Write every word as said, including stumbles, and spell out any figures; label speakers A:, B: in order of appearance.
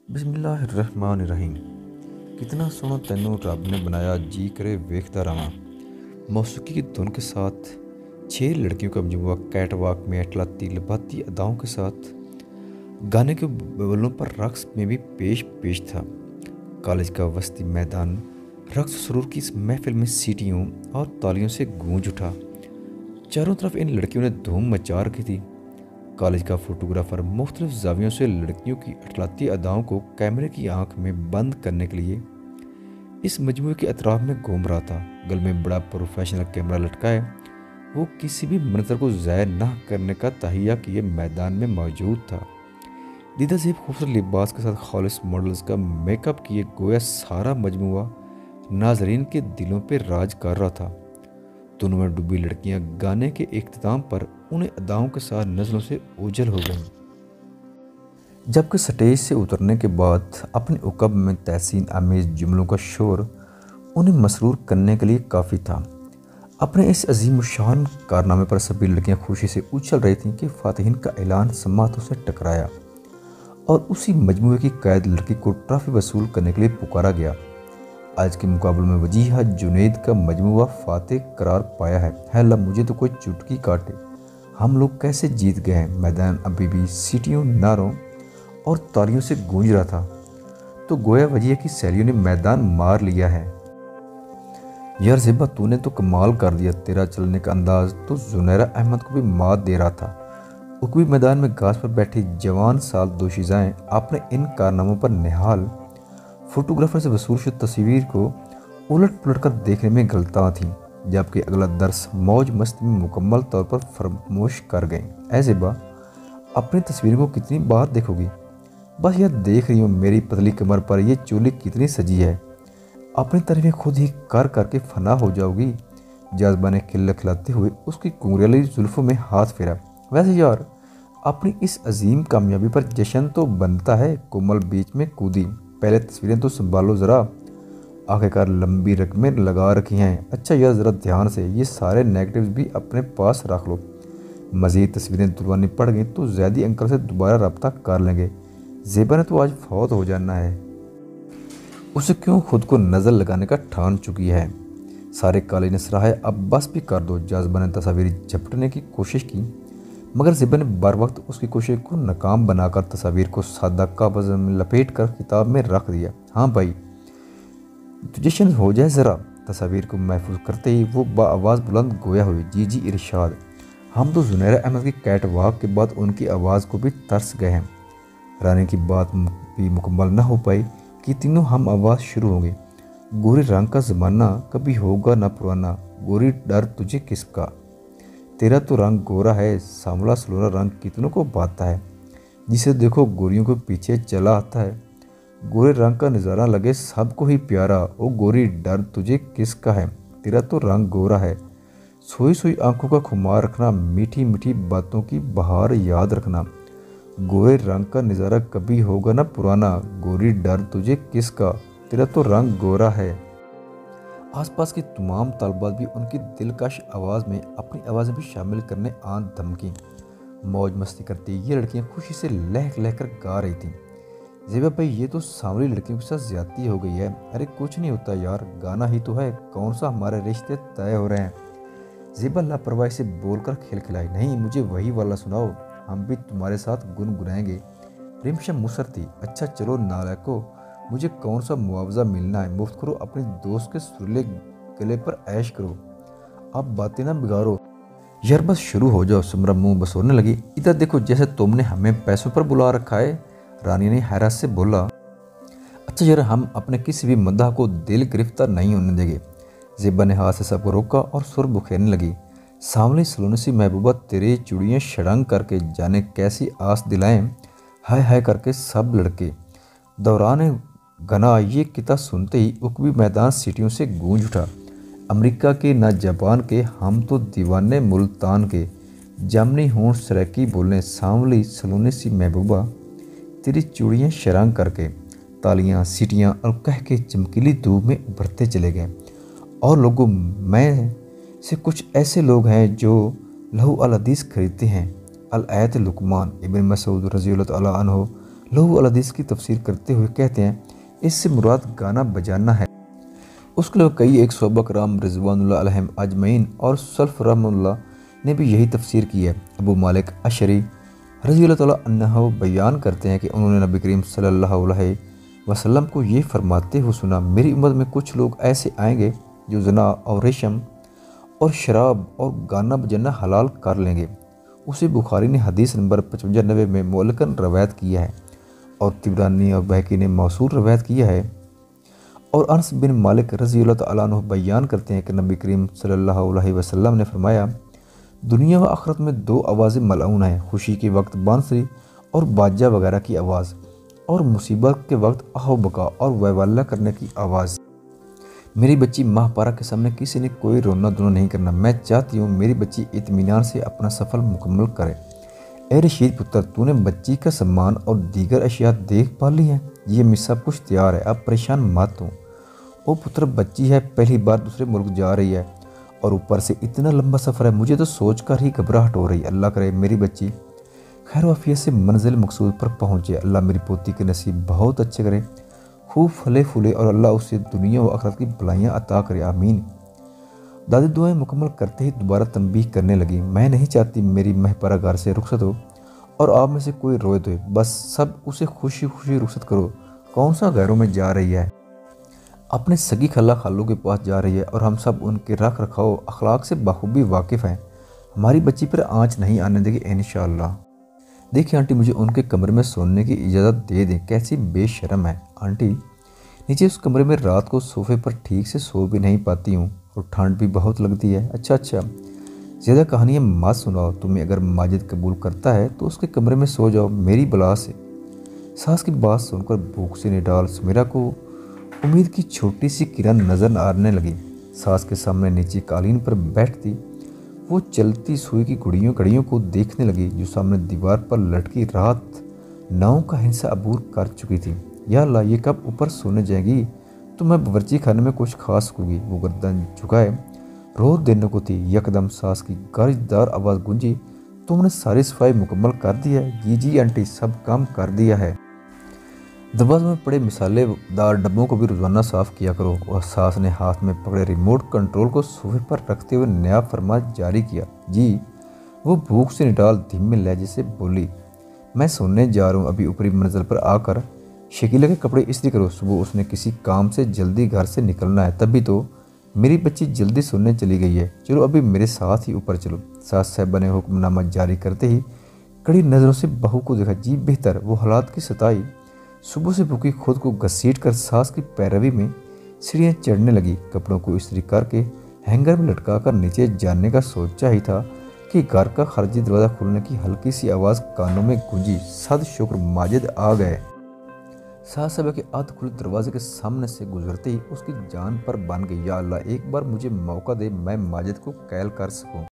A: بسم اللہ الرحمن الرحیم کتنا سونا تینوں رب نے بنایا جی کرے ویکھتا رہواں۔ موسیقی کی دھن کے ساتھ چھ لڑکیوں کا مجموعہ کیٹ واک میں اٹلاتی لباتی اداؤں کے ساتھ گانے کے بولوں پر رقص میں بھی پیش پیش تھا۔ کالج کا وسطی میدان رقص و سرور کی اس محفل میں سیٹیوں اور تالیوں سے گونج اٹھا۔ چاروں طرف ان لڑکیوں نے دھوم مچا رکھی تھی۔ کالج کا فوٹوگرافر مختلف زاویوں سے لڑکیوں کی اٹلاتی اداؤں کو کیمرے کی آنکھ میں بند کرنے کے لیے اس مجموعے کے اطراف میں گھوم رہا تھا۔ گل میں بڑا پروفیشنل کیمرہ لٹکائے وہ کسی بھی منظر کو ضائع نہ کرنے کا تہیہ کیے میدان میں موجود تھا۔ دیدہ زیب خوبصورت لباس کے ساتھ خالص ماڈلز کا میک اپ کیے گویا سارا مجموعہ ناظرین کے دلوں پہ راج کر رہا تھا۔ دونوں میں ڈوبی لڑکیاں گانے کے اختتام پر انہیں اداؤں کے ساتھ نظروں سے اوجھل ہو گئیں، جبکہ سٹیج سے اترنے کے بعد اپنے عقب میں تحسین آمیز جملوں کا شور انہیں مسرور کرنے کے لیے کافی تھا۔ اپنے اس عظیم الشان کارنامے پر سبھی لڑکیاں خوشی سے اچھل رہی تھیں کہ فاتحین کا اعلان سماعتوں سے ٹکرایا اور اسی مجموعے کی قائد لڑکی کو ٹرافی وصول کرنے کے لیے پکارا گیا۔ آج کے مقابلے میں وجیہہ جنید کا مجموعہ فاتح قرار پایا ہے۔ ہے اللہ مجھے تو کوئی چٹکی کاٹے، ہم لوگ کیسے جیت گئے ہیں۔ میدان ابھی بھی سیٹیوں، نعروں اور تالیوں سے گونج رہا تھا تو گویا وجیہہ کی سہیلیوں نے میدان مار لیا ہے۔ یار زیبا تو نے تو کمال کر دیا، تیرا چلنے کا انداز تو زنیرہ احمد کو بھی مات دے رہا تھا۔ عقبی میدان میں گھاس پر بیٹھی جوان سال دوشیزائیں اپنے ان کارناموں پر نہال فوٹوگرافر سے وصول شدہ تصویر کو الٹ پلٹ کر دیکھنے میں گلتاں تھیں، جبکہ اگلا درس موج مستی میں مکمل طور پر فراموش کر گئیں۔ اے زیبا اپنی تصویروں کو کتنی بار دیکھو گی؟ بس یہ دیکھ رہی ہوں میری پتلی کمر پر یہ چولی کتنی سجی ہے، اپنی تعریفیں خود ہی کر کر کے فنا ہو جاؤ گی۔ جاذبہ نے کھل کھلاتے ہوئے اس کی کنگریالی زلفوں میں ہاتھ پھیرا۔ ویسے یار اپنی اس عظیم کامیابی پر جشن تو بنتا ہے۔ کومل بیچ میں کودی، پہلے تصویریں تو سنبھالو ذرا، آخر کار لمبی رقمیں لگا رکھی ہیں۔ اچھا یار ذرا دھیان سے، یہ سارے نیگیٹیوز بھی اپنے پاس رکھ لو، مزید تصویریں تلوانی پڑ گئیں تو زیدی انکل سے دوبارہ رابطہ کر لیں گے۔ زیبا نے تو آج فوت ہو جانا ہے، اسے کیوں خود کو نظر لگانے کا ٹھان چکی ہے۔ سارے کالج نے سراہا، اب بس بھی کر دو۔ جاذبہ نے تصاویر جھپٹنے کی کوشش کی مگر زیبا نے بر وقت اس کی کوشش کو ناکام بنا کر تصاویر کو سادہ کاغذ میں لپیٹ کر کتاب میں رکھ دیا۔ ہاں بھائی تو جشن ہو جائے ذرا۔ تصاویر کو محفوظ کرتے ہی وہ بآواز بلند گویا ہوئی، جی جی ارشاد۔ ہم تو زنیرہ احمد کی کیٹ واک کے بعد ان کی آواز کو بھی ترس گئے ہیں۔ رانی کی بات بھی مکمل نہ ہو پائی کہ تینوں ہم آواز شروع ہو گئے۔ گورے رنگ کا زمانہ کبھی ہوگا نہ پرانا، گوری ڈر تجھے کس کا، تیرا تو رنگ گورا ہے، سانولا سلورا رنگ کتنوں کو بھاتا ہے، جسے دیکھو گوریوں کے پیچھے چلا آتا ہے۔ گورے رنگ کا نظارہ لگے سب کو ہی پیارا، او گوری ڈر تجھے کس کا ہے، تیرا تو رنگ گورا ہے۔ سوئی سوئی آنکھوں کا خمار رکھنا، میٹھی میٹھی باتوں کی بہار یاد رکھنا، گورے رنگ کا نظارہ کبھی ہوگا نہ پرانا، گوری ڈر تجھے کس کا، تیرا تو رنگ گورا ہے۔ آس پاس کی تمام طالبات بھی ان کی دلکش آواز میں اپنی آوازیں بھی شامل کرنے آن دھمکیں۔ موج مستی کرتی یہ لڑکیاں خوشی سے لہک لہ کر گا رہی تھیں۔ زیبا بھائی یہ تو سانولی لڑکیوں کے ساتھ زیادتی ہو گئی ہے۔ ارے کچھ نہیں ہوتا یار، گانا ہی تو ہے، کون سا ہمارے رشتے طے ہو رہے ہیں۔ زیبا لاپرواہی سے بول کر کھلکھلائی، نہیں مجھے وہی والا سناؤ، ہم بھی تمہارے ساتھ گنگنائیں گے۔ رمشم مسرتی، اچھا چلو نالائکو، مجھے کون سا معاوضہ ملنا ہے، مفت کرو، اپنے دوست کے سریلے گلے پر عیش کرو، اب باتیں نہ بگاڑو۔ یار بس شروع ہو جاؤ۔ سمرا منہ بسورنے لگی، ادھر دیکھو جیسے تم نے ہمیں پیسوں پر بلا رکھا ہے۔ رانی نے حیرت سے بولا، اچھا یار ہم اپنے کسی بھی مداح کو دل گرفتہ نہیں ہونے دیں گے۔ زیبا نے ہاتھ سے سب کو روکا اور سر بکھیرنے لگی، سانولی سلونی سی محبوبہ تیرے چوڑیاں شڑنگ کر کے جانے کیسی آس دلائیں، ہائے ہائے کر کے سب لڑکے دوران گنا یہ قطعہ سنتے ہی عقبی میدان سیٹیوں سے گونج اٹھا۔ امریکہ کے نہ جاپان کے، ہم تو دیوانے ملتان کے، جامنی ہونٹ سریکی بولیں، سانولی سلونی سی محبوبہ تیری چوڑیاں شرنگ کر کے۔ تالیاں، سیٹیاں اور کہہ کے چمکیلی دھوپ میں ابھرتے چلے گئے۔ اور لوگوں میں سے کچھ ایسے لوگ ہیں جو لہو الحدیث خریدتے ہیں۔ الایت لقمان ابن مسعود رضی اللہ تعالیٰ عنہ لوگ الحدیث کی تفسیر کرتے ہوئے کہتے ہیں اس سے مراد گانا بجانا ہے۔ اس کے علاوہ کئی ایک صحابہ کرام رضوان اللہ علیہم اجمعین اور سلف رحمہ اللہ نے بھی یہی تفسیر کی ہے۔ ابو مالک اشعری رضی اللہ تعالیٰ عنہ بیان کرتے ہیں کہ انہوں نے نبی کریم صلی اللہ علیہ وسلم کو یہ فرماتے ہوئے سنا، میری امت میں کچھ لوگ ایسے آئیں گے جو زنا اور ریشم اور شراب اور گانا بجانا حلال کر لیں گے۔ اسے بخاری نے حدیث نمبر پچپن نوے میں معلقاً روایت کیا ہے اور طبرانی اور بہقی نے موصول روایت کیا ہے۔ اور انس بن مالک رضی اللہ تعالیٰ عنہ بیان کرتے ہیں کہ نبی کریم صلی اللہ علیہ وسلم نے فرمایا، دنیا و آخرت میں دو آوازیں ملعون ہیں، خوشی کے وقت بانسری اور باجہ وغیرہ کی آواز، اور مصیبت کے وقت آہ و بکا اور ویوالہ کرنے کی آواز۔ میری بچی ماہ پارہ کے سامنے کسی نے کوئی رونا دھونا نہیں کرنا، میں چاہتی ہوں میری بچی اطمینان سے اپنا سفر مکمل کرے۔ اے رشید پتر، تو نے بچی کا سامان اور دیگر اشیاء دیکھ پا لی ہیں، یہ میں سب کچھ تیار ہے، اب پریشان مت ہوں۔ او پتر، بچی ہے، پہلی بار دوسرے ملک جا رہی ہے اور اوپر سے اتنا لمبا سفر ہے، مجھے تو سوچ کر ہی گھبراہٹ ہو رہی ہے۔ اللہ کرے میری بچی خیر و عافیت سے منزل مقصود پر پہنچے، اللہ میری پوتی کے نصیب بہت اچھے کرے، خوب پھلے پھولے اور اللہ اسے دنیا و آخرت کی بھلائیاں عطا کرے، آمین۔ دادی دعائیں مکمل کرتے ہی دوبارہ تنبیہ کرنے لگی، میں نہیں چاہتی میری مہپرہ گھر سے رخصت ہو اور آپ میں سے کوئی روئے دھوئے، بس سب اسے خوشی خوشی رخصت کرو۔ کون سا غیروں میں جا رہی ہے؟ اپنے سگی خالہ خالوں کے پاس جا رہی ہے اور ہم سب ان کے رکھ رکھاؤ اخلاق سے بخوبی واقف ہیں، ہماری بچی پر آنچ نہیں آنے دے گی انشاءاللہ۔ دیکھیں آنٹی، مجھے ان کے کمرے میں سونے کی اجازت دے دیں، کیسی بے شرم ہے آنٹی، نیچے اس کمرے میں رات کو صوفے پر ٹھیک سے سو بھی نہیں پاتی ہوں اور ٹھنڈ بھی بہت لگتی ہے۔ اچھا اچھا زیادہ کہانیاں مت سناؤ، تمہیں اگر ماجد قبول کرتا ہے تو اس کے کمرے میں سو جاؤ میری بلا سے۔ ساس کی بات سن کر بھوک سے نڈال سمیرہ کو امید کی چھوٹی سی کرن نظر آنے لگی۔ ساس کے سامنے نیچے قالین پر بیٹھتی وہ چلتی سوئی کی گھڑیوں گھڑیوں کو دیکھنے لگی جو سامنے دیوار پر لٹکی رات نو کا ہنسا عبور کر چکی تھی۔ یا اللہ، یہ کب اوپر سونے جائے گی تو میں باورچی خانے میں کچھ کھا سکوں گی۔ وہ گردن جھکائے رو دینے کو تھی، یکدم ساس کی گرجدار آواز گونجی، تم نے ساری صفائی مکمل کر دی ہے؟ جی جی آنٹی، سب کام کر دیا ہے۔ دروازے میں پڑے مسالے دار ڈبوں کو بھی روزانہ صاف کیا کرو۔ اور ساس نے ہاتھ میں پکڑے ریموٹ کنٹرول کو صوفے پر رکھتے ہوئے نیا فرمان جاری کیا۔ جی، وہ بھوک سے نڈال دھیمے لہجے سے بولی، میں سونے جا رہا ہوں، ابھی اوپری منزل پر آ کر شکیلہ کے کپڑے استری کرو، صبح اس نے کسی کام سے جلدی گھر سے نکلنا ہے، تبھی تو میری بچی جلدی سونے چلی گئی ہے، چلو ابھی میرے ساتھ ہی اوپر چلو۔ ساس صاحبہ نے حکم نامہ جاری کرتے ہی کڑی نظروں سے بہو کو دیکھا۔ جی بہتر، وہ حالات کی ستائی صبح سے بھوکی خود کو گھسیٹ کر ساس کی پیروی میں سیڑھیاں چڑھنے لگی۔ کپڑوں کو استری کر کے ہینگر میں لٹکا کر نیچے جانے کا سوچا ہی تھا کہ گھر کا خارجی دروازہ کھلنے کی ہلکی سی آواز کانوں میں گونجی۔ صد شکر ماجد آ گئے۔ ساس صاحبہ کے آدھ کھلے دروازے کے سامنے سے گزرتے ہی اس کی جان پر بن گئی، یا اللہ ایک بار مجھے موقع دے میں ماجد کو قائل کر سکوں۔